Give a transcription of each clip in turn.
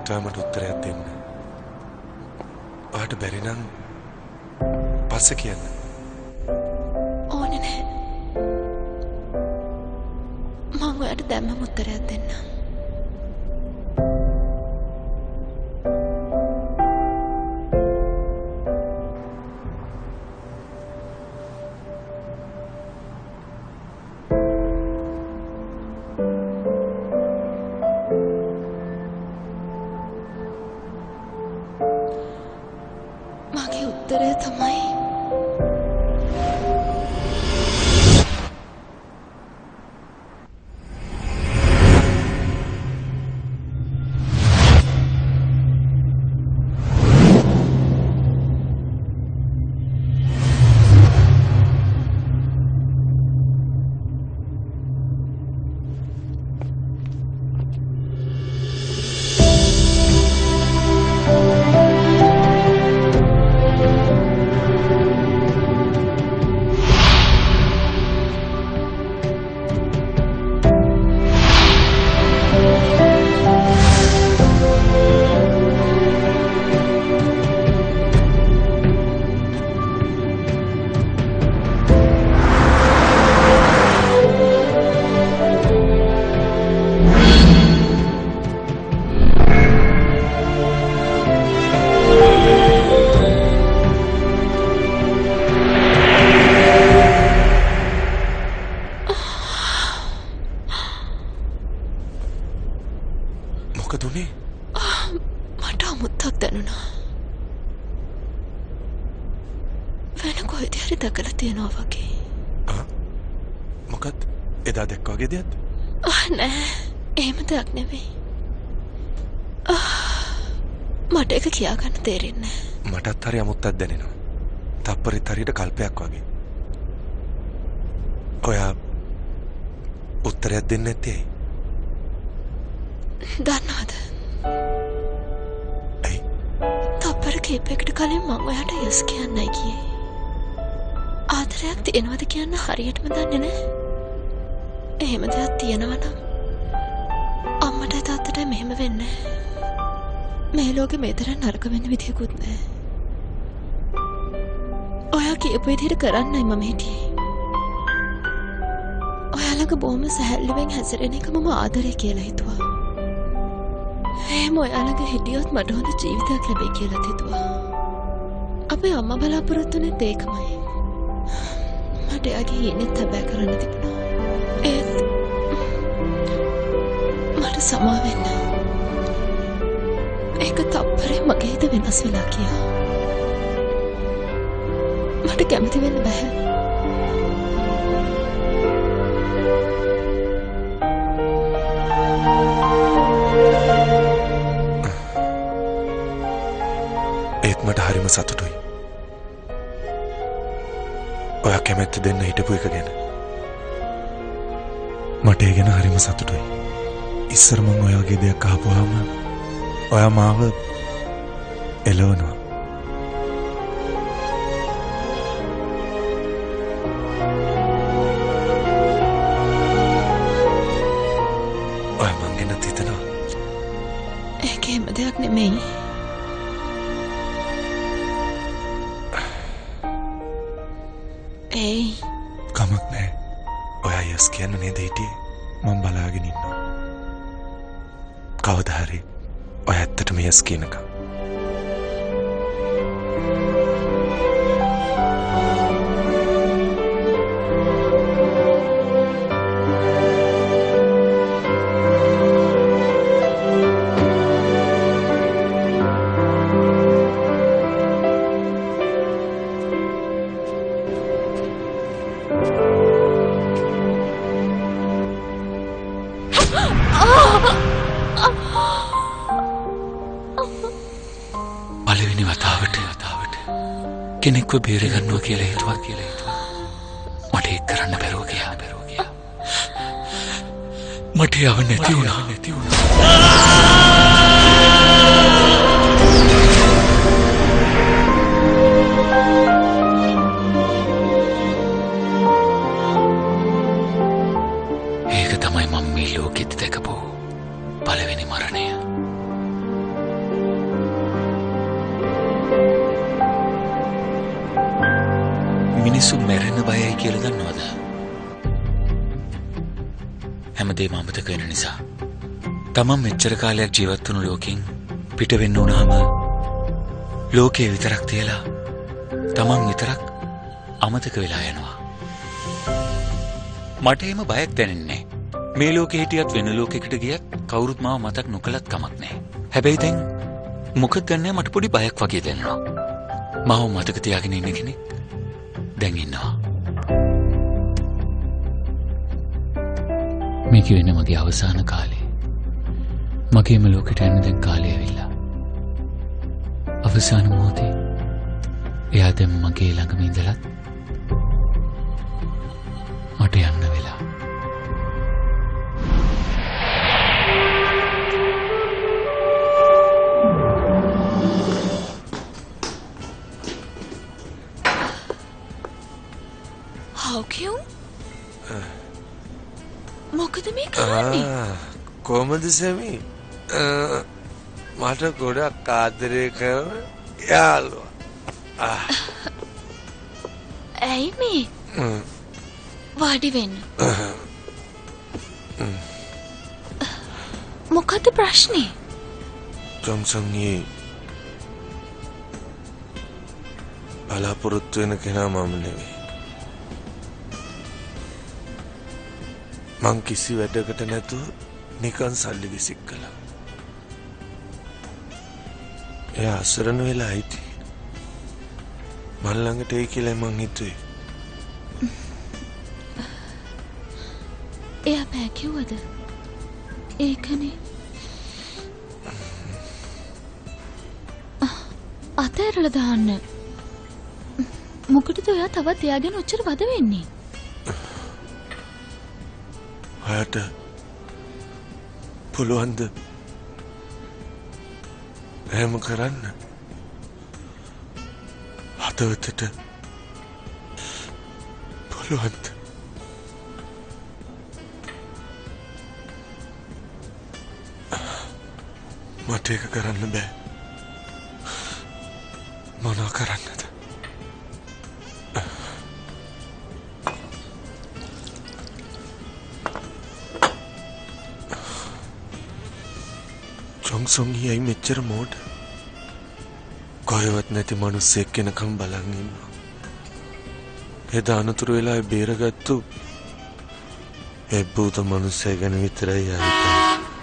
ඔයා මට උත්තරයක් දෙන්න. ඔයාට බැරි නම් පස්සේ කියන්න. ඕනේ නැහැ. මම ඔයාට දැම්මම උත්තරයක් දෙන්නම්. මගේ උත්තරය තමයි මොකද උනේ? මට අමුත්තක් දැනුණා. වෙන කොහෙද හරි දැකලා තියෙනවා වගේ. මොකක්ද? එදා දැක්ක වගේ දෙයක්ද? නෑ, එහෙම දෙයක් නෙවෙයි. මට ඒක කියාගන්න තේරෙන්නේ නෑ. මටත් හරි අමුත්තක් දැනෙනවා. තප්පරෙත් හරියට කල්පයක් වගේ. ඔයා උත්තරයක් දෙන්නේ නැත්තේ ඇයි? දන්නවද? ඇයි? තප්පර කීපයකට කලින් මම ඔයාට යස් කියන්නයි කියේ. ආදරයක් තියෙනවද කියන්න හරියටම දන්නේ නැහැ. එහෙම දෙයක් තියෙනවා නම් අම්මට තාත්තට මෙහෙම වෙන්නේ නැහැ. මේ ලෝකෙ මේ තරම් නරක වෙන්න විදියකුත් නැහැ. ඔයා කියපු විදිහට කරන්නයි මම හිටියේ. ඔයාලගේ බොහොම සැහැල්ලුවෙන් හැසිරෙන එක මම ආදරේ කියලා හිතුවා. එහෙම ඔයාලගේ හිටියොත් මට හොඳ ජීවිතයක් ලැබෙයි කියලා හිතුවා. අපේ අම්මා බලාපොරොත්තු වෙන්නේ ඒකමයි. මට එයාගේ හීනෙත් හැබෑ කරන්න තිබුණා. ඒත් මට සමා වෙන්න. ඒක තප්පරේ මගේ හිත වෙනස් වෙලා කියා. මට කැමති වෙන්න බෑ. ඒත් මට හරිම සතුටුයි. ඔයා කැමැත්ත දෙන්න හිටපු එක ගැන. මට ඒ ගැන හරිම සතුටුයි. ඉස්සර මම ඔයාගේ දෙයක් අහපුවාම ඔයා මාව එළවනවා. ඔයා මං ගැනත් හිතනවා. ඒක එහෙම දෙයක් නෙමෙයි. ඒයි කමක් නෑ. ඔයා යස් කියන්න නේද හිටියේ? මම බලාගෙන ඉන්නවා. කවදා හරි ඔයා ඇත්තටම යස් කියනකම්. පළවෙනි වතාවට කෙනෙක්ව බේරගන්නවා කියලා හිතුවා. මට ඒක කරන්න බැරුව ගියා. මට යව නැති වුණා. ඒක තමයි මම මේ ලෝකෙත් දැකපු පළවෙනි මරණය. මිනිස්සු මැරෙන බයයි කියලා දන්නවද? හැමදේම අමතක වෙන නිසා. තමන් මෙච්චර කාලයක් ජීවත් වුණු ලෝකෙන් පිට වෙන්න උනහම ලෝකේ විතරක් තියලා තමන් විතරක් අමතක වෙලා යනවා. මට එහෙම බයක් දැනෙන්නේ නැහැ. මේ ලෝකෙ හිටියත් වෙන ලෝකයකට ගියත් කවුරුත් මාව මතක් නොකලත් කමක් නැහැ. හැබැයි දැන් මොකද දන්නේ මට පොඩි බයක් වගේ දැනෙනවා. මාව මතක තියාගෙන ඉන්න කෙනෙක් දැන් ඉන්නවා. මේක වෙන්නේ මගේ අවසාන කාලේ. මගේම ලෝකෙට යන්න දැන් කාලය ඇවිල්ලා. අවසාන මොහොතේ එයා දැන් මගේ ළඟම ඉඳලා මට යන්න වෙලා. හවුකියු මොකද මේ කරන්නේ? කොහමද සෙමි? මට ගොඩක් ආදරය කරන යාළුවා. ඇයි මේ? වාඩි වෙන්න. මොකද ප්‍රශ්නේ? ජොන්සන්ගේ බලාපොරොත්තු වෙන කෙනා මම නෙවෙයි. මං කිසි වැඩකට නැතුව නිකන් සල්ලි විසික් කළා. එයා අසරණ වෙලා හිටියේ. මන් ළඟට එයි කියලා මං හිතුවේ. එයා බෑ කිව්වද? ඒකනේ. අතෑරලා දාන්න. මොකටද ඔයා තවත් එයාගෙන ඔච්චර වද වෙන්නේ? ඔයාට පුළුවන්ද එහෙම කරන්න? හදවතට පුළුවන්ද? මට ඒක කරන්න බෑ. මොනවා කරන්නද? ජොන්සන්ගේ මෙච්චර මෝඩ. කොහෙවත් නැති මිනිස්සෙක් කෙනකම් බලන් ඉන්නවා. එදා අනතුරු වෙලාවේ බේරගත්තු ඒ භූත මිනිස්සයා ගැන විතරයි හිතන්නේ.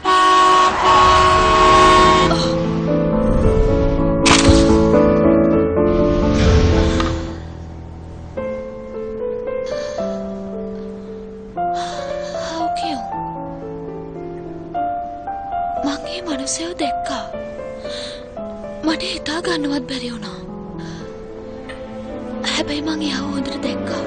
මනුස්සයව දැක්කා. මට හිතා ගන්නවත් බැරි වුණා. හැබැයි මං එයාව හොඳට දැක්කා.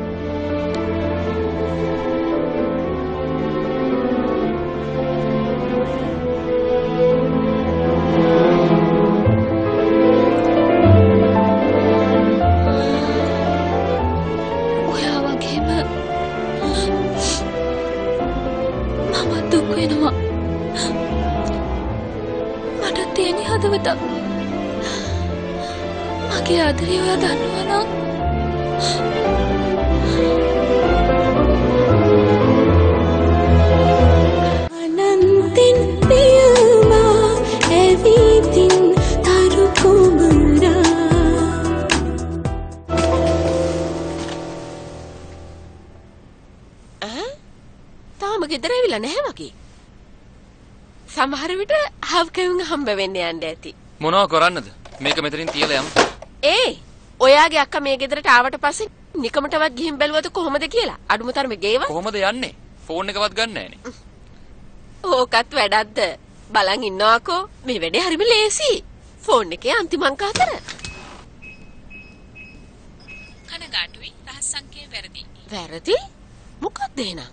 ඔයා වගේම මම දුක් වෙනවා. හදවත මගේ ආදරේ ඔයා දන්නවා නම් අනන්තින් පියමා එවිතින් තරු කුමරා. තාම ගෙදර ඇවිල්ලා නැහැ වගේ. සමහර විට හව්කවුන් හම්බ වෙන්න යන්න ඇති. මොනවා කරන්නද? මේක මෙතනින් තියලා යමු. ඔයාගේ අක්කා මේ ගෙදරට ආවට පස්සේ නිකමටවත් ගිහින් බැලුවද කොහොමද කියලා? අඩුම තරමේ ගේවා. කොහොමද යන්නේ? ෆෝන් එකවත් ගන්න නැහනේ. ඕකත් වැඩක්ද? බලන් ඉන්නවාකෝ. මේ වැඩේ හරිම ලේසි. ෆෝන් එකේ අන්තිම අංක 4. කනගාටුයි රහස් සංඛ්‍යාව වැරදි. වැරදි? මොකක්ද එහෙනම්?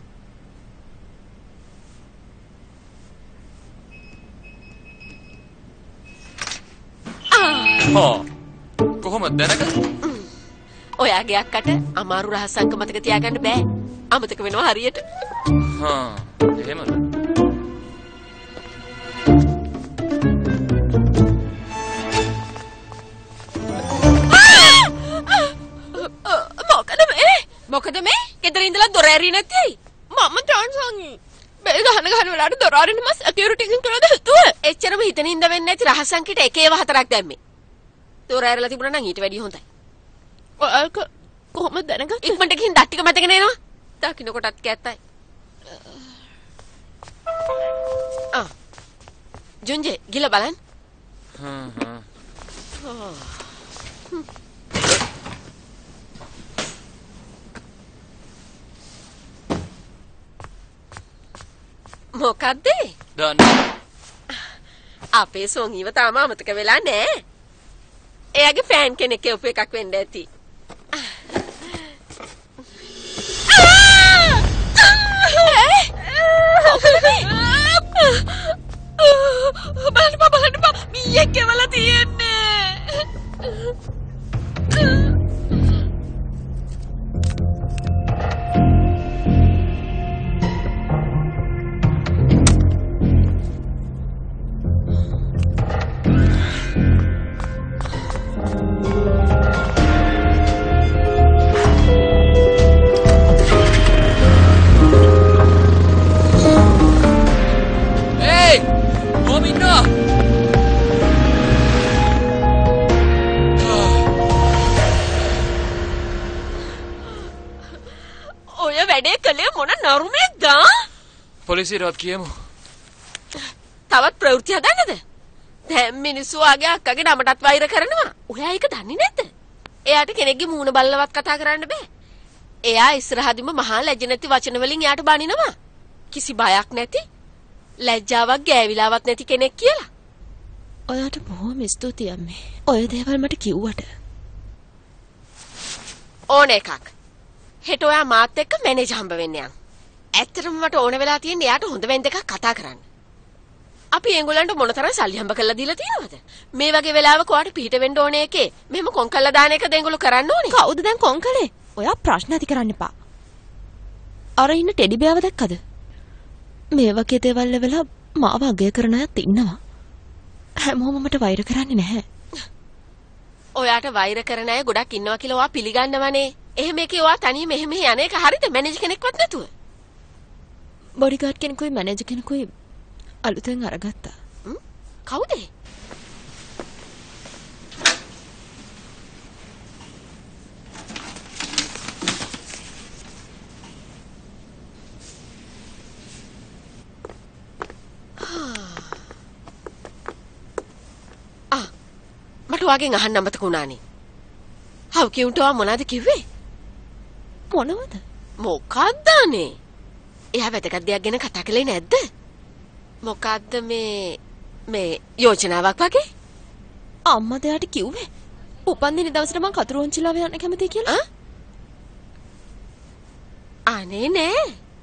කොහොමද දැනගන්නේ? ඔයාගේ අක්කට අමාරු රහස් අංක මතක තියාගන්න බෑ. අමතක වෙනවා හරියට. එහෙමද? මොකද මේ? ගෙදර ඉඳලා දොර ඇරියේ නැති? මම ට්‍රාන්සාංගි. බෙල් ගහන වෙලාවට දොර අරින්න මස් සිකියුරිටි එකෙන් කරද හිතුව. එච්චරම හිතන ඉඳ වෙන්නේ නැති රහසංකිට එකේව 4ක් දැම්මේ. දොර ඇරලා තිබුණා නම් ඊට වැඩිය හොඳයි. ඔයාලක කොහොමද දැනගත්තේ? ඉක්මනට ගිහින් දත් ටික මතක නේනවා. දකින්න කොටත් කැත්තයි. ජුන්ජේ ගිල බලන්න. මොකද්ද? දන්නේ. අපේ සෝංගීව තාම අමතක වෙලා නෑ. එයාගේ ෆෑන් කෙනෙක් එවපු එකක් වෙන්න ඇති. බලන්න මීයක් කෙවලා තියෙන්නේ. පොලිසියට කියමු. තවත් ප්‍රවෘත්ති හදන්නද? දැන් මිනිස්සු ආගේ අක්කගේ නමටත් වෛර කරනවා. ඔයා ඒක දන්නේ නැද්ද? එයාට කෙනෙක්ගේ මූණ බලලවත් කතා කරන්න බෑ. එයා ඉස්සරහදීම මහා ලැජ්ජ නැති වචන වලින් එයාට බනිනවා. කිසි බයක් නැති, ලැජ්ජාවක් ගෑවිලාවක් නැති කෙනෙක් කියලා. ඔයාට බොහොම ස්තුතියි අම්මේ. ඔය දේවල් මට කිව්වට. ඕන එකක්. හෙට ඔයා මාත් එක්ක මැනේජර් හම්බ වෙන්න යන්න. ඇත්තටම මට ඕන වෙලා තියෙන්නේ එයාට හොඳ වෙන්න දෙකක් කතා කරන්න. අපි ඒගොල්ලන්ට මොනතරම් සල්ලි හම්බ කරලා දීලා තියෙනවද? මේ වගේ වෙලාවක ඔයාට පිට වෙන්න ඕනේ එකේ මෙහෙම කොන් කළා දාන එකද ඒගොල්ලෝ කරන්න ඕනේ? කවුද දැන් කොන් කළේ? ඔයා ප්‍රශ්න ඇති කරන්න එපා. අර ඉන්න ටෙඩි බෑව දැක්කද? මේ වගේ දේවල් වෙලා මාව අගය කරන අයත් ඉන්නවා. හැමෝම මට වෛර කරන්නේ නැහැ. ඔයාට වෛර කරන අය ගොඩක් ඉන්නවා කියලා ඔයා පිළිගන්නවනේ. එහෙම එකේ ඔයා තනියම මෙහෙම යන එක හරිද? මැනේජර් කෙනෙක්වත් නැතුව. බොඩිගාඩ් කෙනෙකුයි මැනේජර් කෙනෙකුයි අලුතෙන් අරගත්තා. කවුද? මට වාගෙන් අහන්න අමතක වුණානේ. හව් කියුන්ට ඔයා මොනවද කිව්වේ? මොනවද? මොකක්දනේ? එයා වැදගත් දෙයක් ගැන කතා කළේ නැද්ද? මොකද්ද මේ යෝජනාවක් වගේ? අම්මා දෙයාට කිව්වේ උපන්දින දවසට මං කතුරුවන්චිලාව යන්න කැමතියි කියලා. අනේ නෑ.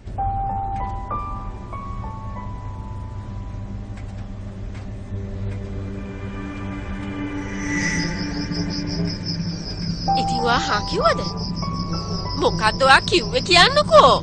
ඉතින් ඔයා හා කිව්වද? මොකද්ද ඔයා කිව්වේ කියන්නකෝ.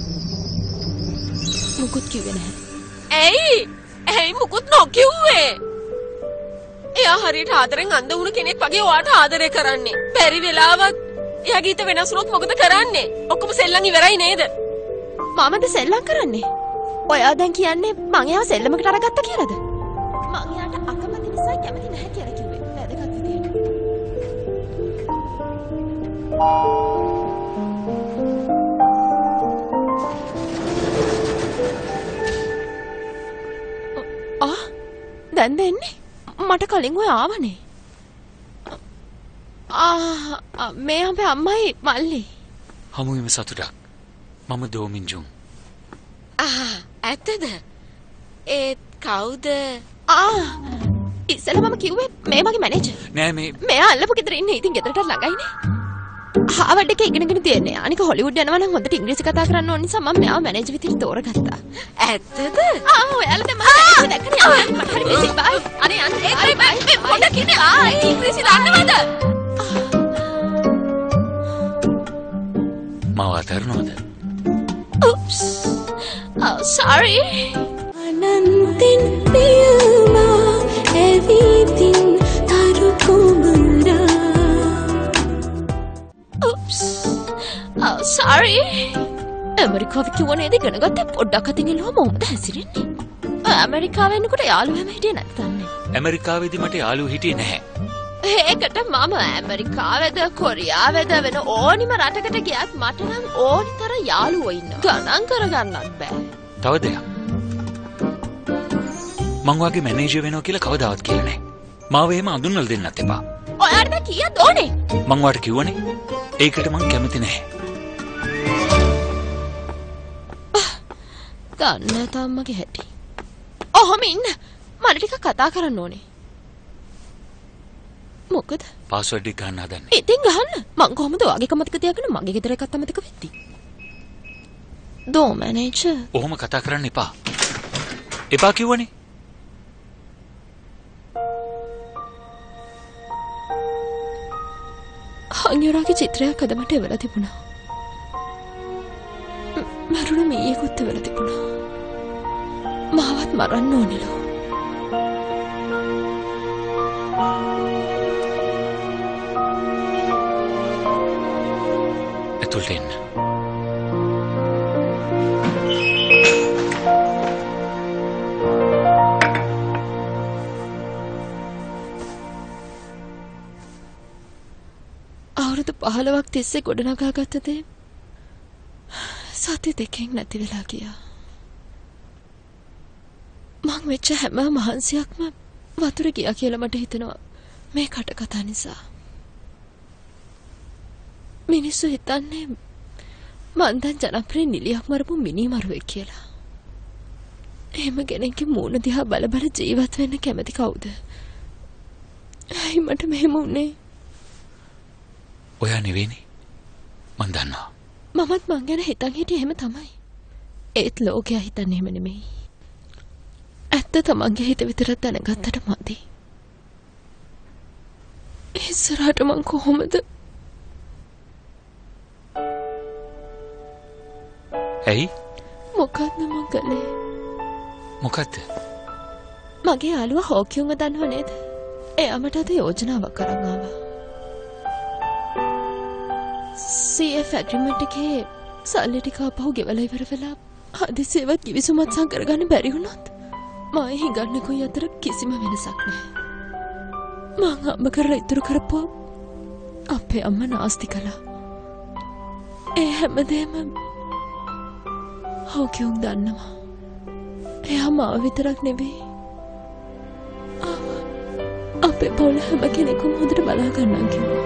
මුකුත් කිව්වේ නැහැ. ඇයි මුකුත් නොකිව්වේ? එයා හරියට ආදරෙන් අඳ වුණ කෙනෙක් වගේ ඔයාට ආදරය කරන්නේ. බැරි වෙලාවත් එයා ගීත වෙනස් වුණොත් මොකද කරන්නේ? ඔක්කොම සෙල්ලම් ඉවරයි නේද? මමද සෙල්ලම් කරන්නේ? ඔයා දැන් කියන්නේ මං එයාව සෙල්ලමකට අරගත්තා කියලාද? මං එයාට අකමැති නිසා කැමති නැහැ කියලා කිව්වේ. වැදගත් විදියට. දැන් දෙන්නේ? මට කලින් ඔය ආවනේ. මේ අපේ අම්මයි මල්ලි. හමුවීම සතුටක්. මම දෝමින්ජුන්. ඇත්තද? ඒත් කවුද? ඉස්සෙල්ලා මම කිව්වේ මේ මගේ මැනේජර්. නෑ මෙයා අල්ලපු ගෙදර ඉන්නේ. ඉතින් ගෙදරට ළඟයිනේ. හාවර්ඩ් එකේ ඉගෙනගෙන තියන්නේ. අනික හොලිවුඩ් යනවා නම් හොඳට ඉංග්‍රීසි කතා කරන්න ඕන නිසා මම මෙයාව මැනේජර් විදිහට තෝරගත්තා. ඇත්තද? ඔයාලා දැන් මම දැක්කනේ. මට හරි බිසි බයි. අනේ අනේ බයි. පොඩක් ඉන්නේ. ඉංග්‍රීසි දන්නවද? මාව අතහැරනවද? Oops. Oh, sorry. අනන්තෙන් පියමා ඇවිදින් තරු කුමරා. Oops. sorry. ඇමරිකාවේ කිව්ව නේද ඉගෙන ගත්තේ පොඩ්ඩක් අතින් එළුවා මොකද හැසිරෙන්නේ? ඇමරිකාවේ එනකොට යාළුවා හැම හිටියේ නැත්තම් නේ. ඇමරිකාවේදී මට යාළුවෝ හිටියේ නැහැ. ඒකට මම ඇමරිකාවේද කොරියාවේද වෙන ඕනිම රටකට ගියත් මට නම් ඕනිතර යාළුවෝ ඉන්නවා. ගණන් කරගන්නත් බෑ. තව දෙයක්. මං වගේ මැනේජර් වෙනවා කියලා කවදාවත් කියලා නැහැ. මාව එහෙම අඳුන්වලා දෙන්නත් එපා. ඔයාට දැන් කීයද ඕනේ? මං වාට කිව්වනේ. ඒකට මං කැමති නැහැ. දන්නේ තාමගේ හැටි. ඔහොම ඉන්න. මට ටිකක් කතා කරන්න ඕනේ. මොකද? පාස්වර්ඩ් එක ගන්න හදන්නේ. ඉතින් ගහන්න. මං කොහොමද ඔයාගේ කමතක තියාගෙන මගේ ගෙදර එකත් අමතක වෙද්දි? දෝ මැනේජර්. ඔහොම කතා කරන්න එපා. එපා කිව්වනේ. හංගියෝරාගේ චිත්‍රයක් අද මට එවලා තිබුණා. මරුණ මීයකුත් එවලා තිබුණා. මාවත් මරන්න ඕනෙලු. ඇතුළට එන්න. අවුරුදු 15ක් තිස්සේ ගොඩනගා ගත්ත දේ සති දෙකෙන් නැති වෙලා ගියා. මං වෙච්ච හැම මහන්සියක්ම වතුර ගියා කියලා මට හිතෙනවා මේ කට කතා නිසා. මිනිස්සු හිතන්නේ මං දැන් ජනප්‍රිය නිලියක් මරපු මිනිමරුවෙක් කියලා. එහෙම කෙනෙක්ගේ මූණ දිහා බල බල ජීවත් වෙන්න කැමති කවුද? ඇයි මට මෙහෙම වුනේ? ඔයා නෙවෙයිනේ. මං දන්නවා. මමත් මං ගැන හිතන් හිටියේ එහෙම තමයි. ඒත් ලෝකයා හිතන්නේ එහෙම නෙමෙයි. ඇත්ත තමන්ගේ හිත විතරක් දැනගත්තට මදි. ඉස්සරහට මං කොහොමද? ඇයි? මොකක්ද මං කළේ? මොකද්ද? මගේ යාළුවා හෝකියුන්ව දන්නව නේද? එයා මට අද යෝජනාවක් අරන් ආවා. CF ඇග්‍රීමන්ට් එකේ සල්ලි ටික අපහු ගෙවලා ඉවර වෙලා හදිසියෙවත් කිවිසුමත් සම් කරගන්න බැරි වුණොත් මම හිඟන්නකුයි අතර කිසිම වෙනසක් නැහැ. මං අම්ම කරලා ඉතුරු කරපුවා අපේ අම්මා නාස්ති කළා. ඒ හැමදේම හෝකියුන් දන්නවා. එයා මාව විතරක් නෙවෙයි අපේ පවුල හැම කෙනෙකුම හොඳට බලා ගන්නවා කිව්වා.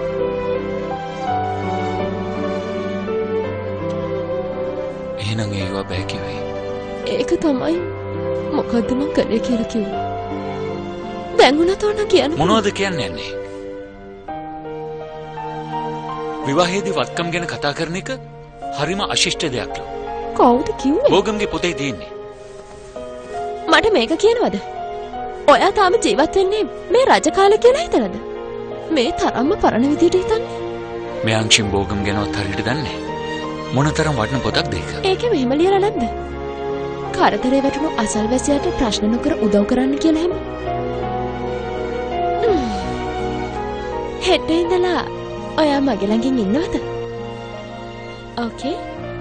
එහෙනම් ඒවා බෑ කිව්වේ. ඒක තමයි මොකද්ද මං කළේ කියලා කිව්වා. දැන් උනත් ඕන කියන්න. මොනවද කියන්නේ යන්නේ? විවාහයේදී වත්කම් ගැන කතා කරන එක හරිම අශිෂ්ට දෙයක් ලෝ. කවුද කිව්වේ? බෝගම්ගේ පොතේ තියෙන්නේ. මට මේක කියනවද? ඔයා තාම ජීවත් වෙන්නේ මේ රජ කාලේ කියලා හිතනද? මේ තරම්ම පරණ විදියට හිතන්නේ? මේ අංශින් බෝගම් ගැනවත් හරියට දන්නේ මොනතරම් වටින පොතක්ද ඒක? ඒකේ මෙහෙම ලියලා නැද්ද? කරදරේ වැටුණු අසල්වැසියාට ප්‍රශ්න නොකර උදව් කරන්න කියලා එහෙම. හෙට ඉඳලා ඔයා මගේ ළඟින් ඉන්නවද? ඕකේ.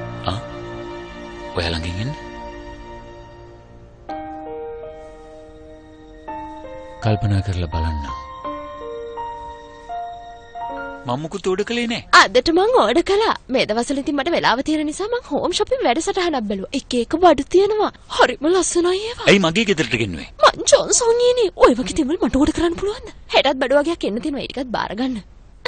ඔයා ළඟින් ඉන්න. කල්පනා කරලා බලන්න. මම මුකුත් ඕඩර් කළේ නෑ. අදට මං ඕඩර් කළා. මේ දවස්වල ඉතින් මට වෙලාව තියෙන නිසා මං හෝම් shopping වැඩසටහනක් බැලුවා. එක එක බඩු තියෙනවා. හරිම ලස්සනයි ඒවා. ඇයි මගේ ගෙදරට ගෙන්නුවේ? මං ජොන්සන් ඊනේ. ඔය වගේ දේවල් මට ඕඩර් කරන්න පුළුවන්ද? හෙටත් බඩු වගේක් එන්න තියෙනවා. ඒකත් බාර ගන්න.